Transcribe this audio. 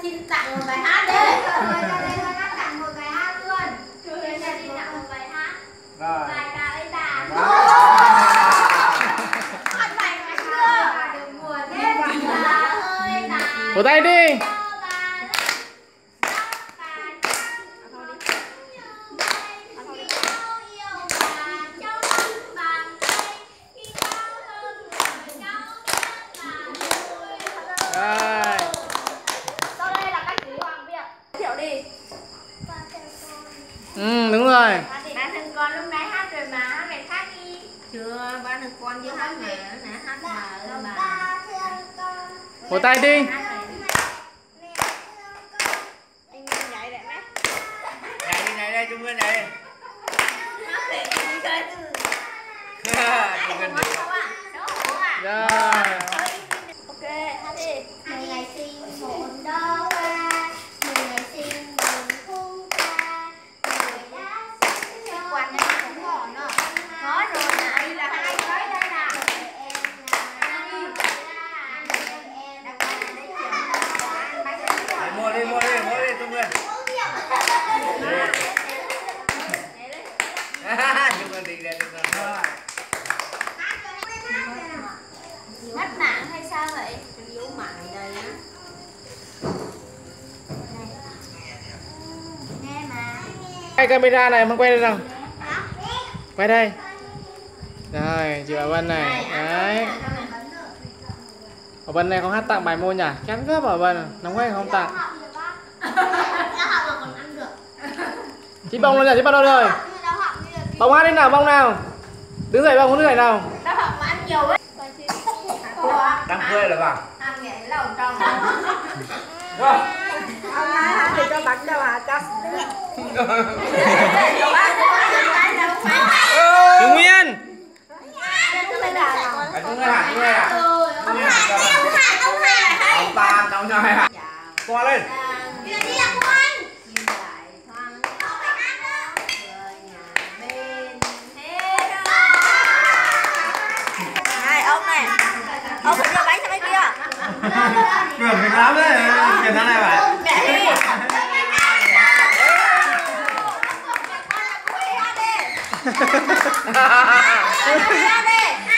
Xin tặng một bài hát đi. Ra đây con tặng một bài hát luôn. Xin tặng một bài hát. Rồi. Bài ca ấy bà. Con bài hát chưa? Được mùa thế. Bà ơi bà. Vỗ tay đi. Rồi. Sau đây là các chú Hoàng Việt. Giới thiệu đi. Đúng rồi. Bạn thân con lúc nãy hát rồi mà, hát bài khác đi. Chưa, bạn thân con chưa hát mà, nãy hát mà. Vỗ tay đi. Anh nhảy đấy mấy. Nhảy đây Trung Nguyên này. Hát để đi chơi. Trung Nguyên đi. Rồi. Ok, hát đi. Ngày ngày sinh một đóa hoa, ngày sinh mừng khung ca, người đã sinh cho quán này cũng ngọn nữa. Có rồi nè, đây là hai cái đây nè. Mua đi Trung Nguyên. Trung Nguyên đi đây Trung Nguyên. Ngắt mạng hay sao vậy? Yếu mạng đây á. Nghe mà. Cái camera này mình quay đây nào. Quay đây. Rồi, chị Bảo Vân này. Đấy. Bảo Vân này không hát tặng bài môn nhỉ? Chán gấp Bảo Vân. Nóng quá không tặng. Chị bông rồi, chị bắt đầu rồi. Bông hát đi nào, bông nào. Đứng dậy bông, đứng dậy nào. Tao học mà ăn nhiều ấy. Đang quê là vào. Ăn nhảy lẩu trong. Rồi. Ông hai thì cho bánh đâu hả cho. Trung Nguyên. Ông ta cháu nhau hay hả? Qua lên. Này ông này. Ông phải đưa bánh cho bên kia. Cường mình lắm đấy. Kiền tháng này phải. Mẹ đi. Ra đi.